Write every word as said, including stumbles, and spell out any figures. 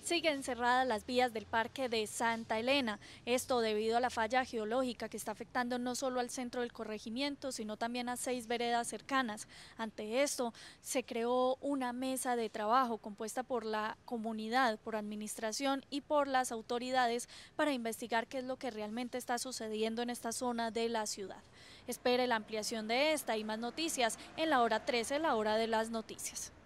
Siguen cerradas las vías del Parque de Santa Elena, esto debido a la falla geológica que está afectando no solo al centro del corregimiento, sino también a seis veredas cercanas. Ante esto, se creó una mesa de trabajo compuesta por la comunidad, por administración y por las autoridades para investigar qué es lo que realmente está sucediendo en esta zona de la ciudad. Espere la ampliación de esta y más noticias en la hora trece, la hora de las noticias.